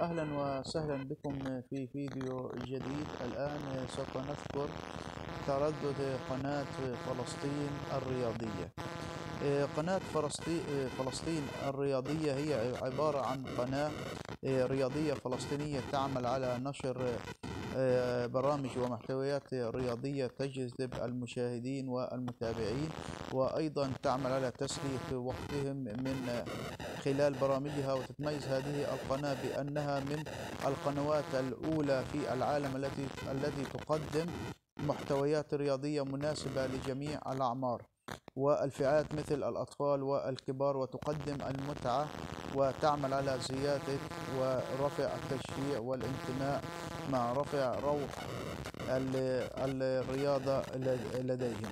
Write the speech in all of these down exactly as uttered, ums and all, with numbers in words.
أهلا وسهلا بكم في فيديو جديد. الآن سوف نذكر تردد قناة فلسطين الرياضية. قناة فلسطين الرياضية هي عبارة عن قناة رياضية فلسطينية تعمل على نشر برامج ومحتويات رياضية تجذب المشاهدين والمتابعين، وأيضا تعمل على تسلية وقتهم من خلال برامجها. وتتميز هذه القناة بأنها من القنوات الأولى في العالم التي التي تقدم محتويات رياضية مناسبة لجميع الأعمار والفئات مثل الأطفال والكبار، وتقدم المتعة وتعمل على زيادة ورفع التشجيع والانتماء مع رفع روح الرياضة لديهم.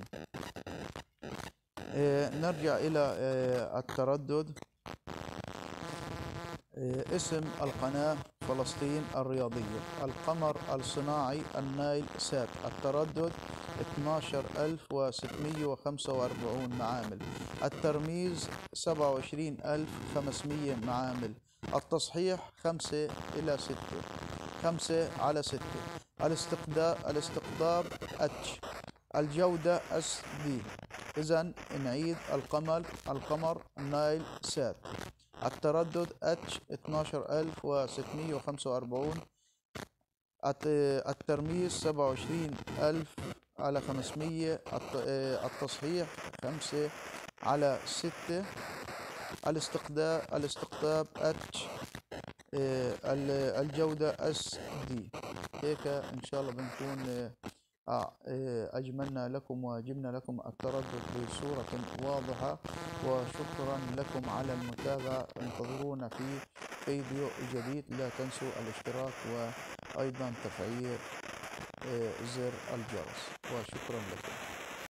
نرجع إلى التردد. اسم القناة فلسطين الرياضية. القمر الصناعي النايل سات. التردد اثني عشر ألف وستمئة وخمسة وأربعين معامل. الترميز سبعة وعشرين ألف وخمسمئة معامل. التصحيح خمسة إلى ستة، خمسة على ستة. الاستقطاب الاستقطاب اتش. الجودة اس دي. إذا نعيد: القمر القمر نايل سات. التردد اتش اثني عشر ألف وستمئة وخمسة وأربعين. الترميز سبعة وعشرين ألف على خمسمئة. التصحيح خمسة على ستة. الاستقطاب الاستقطاب اتش. الجودة اس دي. هيك ان شاء الله بنكون أجملنا لكم وجبنا لكم التردد بصورة واضحة. وشكرا لكم على المتابعة. انتظرونا في فيديو جديد. لا تنسوا الاشتراك وأيضا تفعيل زر الجرس، وشكرا لكم.